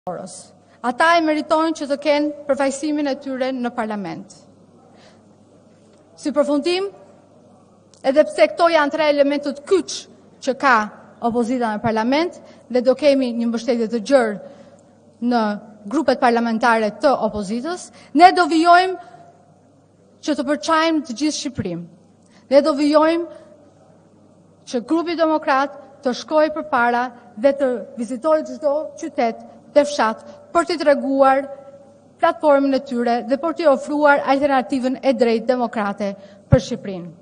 Ata e meritojnë që të kenë përfaqësimin e tyre në parlament. Si përfundim, edhe pse këto janë tre elementet kyç që ka opozita në parlament dhe do kemi një mbështetje të gjerë në grupet parlamentare të opozitës, ne do vijojmë që të përçajmë të gjithë Shqipërinë. Ne do vijojmë që grupi demokrat të shkojë përpara dhe të vizitojë çdo qytet dhe fshat për t'i treguar platformën e tyre dhe për t'i ofruar alternativën e drejtë demokrate për Shqipërinë.